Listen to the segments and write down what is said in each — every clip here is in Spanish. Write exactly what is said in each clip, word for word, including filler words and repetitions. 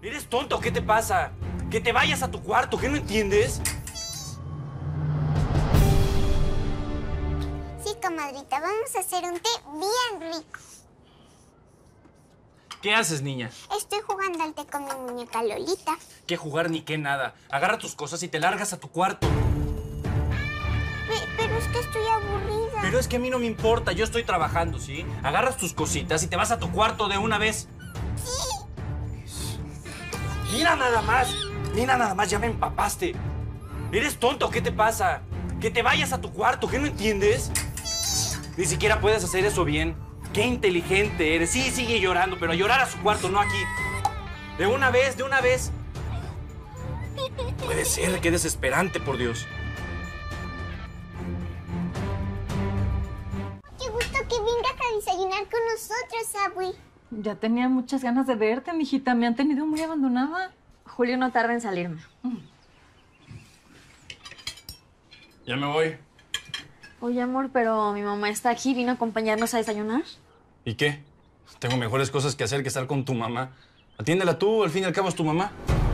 ¿Eres tonto? ¿Qué te pasa? Que te vayas a tu cuarto, ¿qué no entiendes? Sí, comadrita, vamos a hacer un té bien rico. ¿Qué haces, niña? Estoy jugando al té con mi muñeca Lolita. ¿Qué jugar ni qué nada? Agarra tus cosas y te largas a tu cuarto. Pe- pero es que estoy aburrida. Pero es que a mí no me importa, yo estoy trabajando, ¿sí? Agarras tus cositas y te vas a tu cuarto de una vez. Sí. Mira nada más, mira nada más, ya me empapaste. ¿Eres tonto? ¿Qué te pasa? Que te vayas a tu cuarto, ¿qué no entiendes? Ni siquiera puedes hacer eso bien. Qué inteligente eres. Sí, sigue llorando, pero a llorar a su cuarto, no aquí. De una vez, de una vez. Puede ser, qué desesperante, por Dios. Qué gusto que vengas a desayunar con nosotros, Abby. Ya tenía muchas ganas de verte, mijita. Me han tenido muy abandonada. Julio no tarda en salirme. Ya me voy. Oye, amor, pero mi mamá está aquí. ¿Vino a acompañarnos a desayunar? ¿Y qué? Tengo mejores cosas que hacer que estar con tu mamá. Atiéndela tú, al fin y al cabo es tu mamá.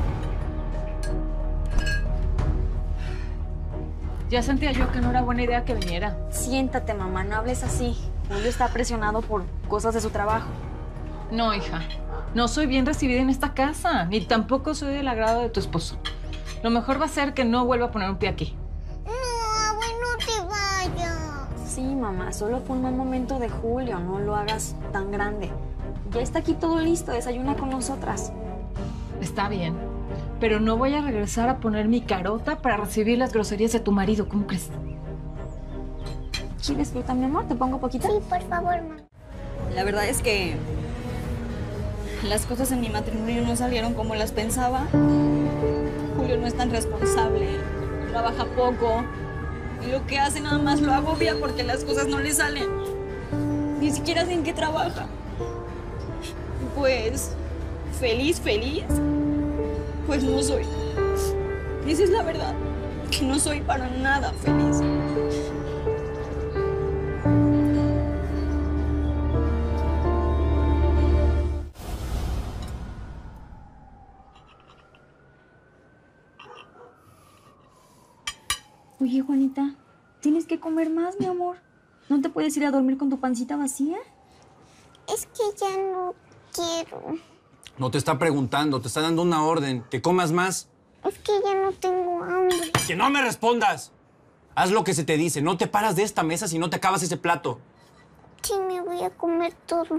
Ya sentía yo que no era buena idea que viniera. Siéntate, mamá. No hables así. Julio está presionado por cosas de su trabajo. No, hija. No soy bien recibida en esta casa. Ni tampoco soy del agrado de tu esposo. Lo mejor va a ser que no vuelva a poner un pie aquí. No, Abby, no te vayas. Sí, mamá. Solo fue un mal momento de Julio. No lo hagas tan grande. Ya está aquí todo listo. Desayuna con nosotras. Está bien. Pero no voy a regresar a poner mi carota para recibir las groserías de tu marido. ¿Cómo crees? ¿Quieres fruta, mi amor? ¿Te pongo poquito? Sí, por favor, mamá. La verdad es que las cosas en mi matrimonio no salieron como las pensaba. Julio no es tan responsable, trabaja poco y lo que hace nada más lo agobia porque las cosas no le salen. Ni siquiera sé en qué trabaja. Pues, feliz, feliz, pues no soy. Esa es la verdad, que no soy para nada feliz. Oye, Juanita, tienes que comer más, mi amor. ¿No te puedes ir a dormir con tu pancita vacía? Es que ya no quiero. No te está preguntando, te está dando una orden. Que comas más. Es que ya no tengo hambre. ¡Que no me respondas! Haz lo que se te dice. No te paras de esta mesa si no te acabas ese plato. Sí, me voy a comer todo.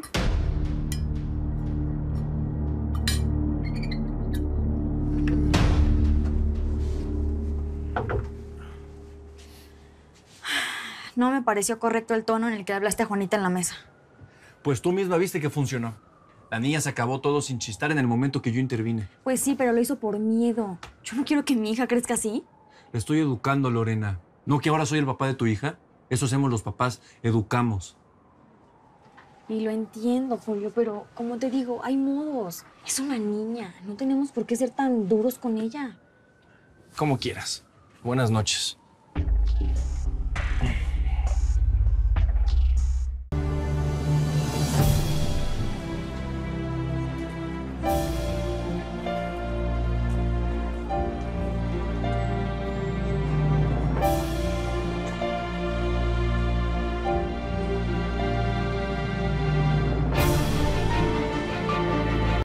No me pareció correcto el tono en el que hablaste a Juanita en la mesa. Pues tú misma viste que funcionó. La niña se acabó todo sin chistar en el momento que yo intervine. Pues sí, pero lo hizo por miedo. Yo no quiero que mi hija crezca así. Le estoy educando, Lorena. ¿No que ahora soy el papá de tu hija? Eso hacemos los papás, educamos. Y lo entiendo, Julio, pero como te digo, hay modos. Es una niña. No tenemos por qué ser tan duros con ella. Como quieras. Buenas noches.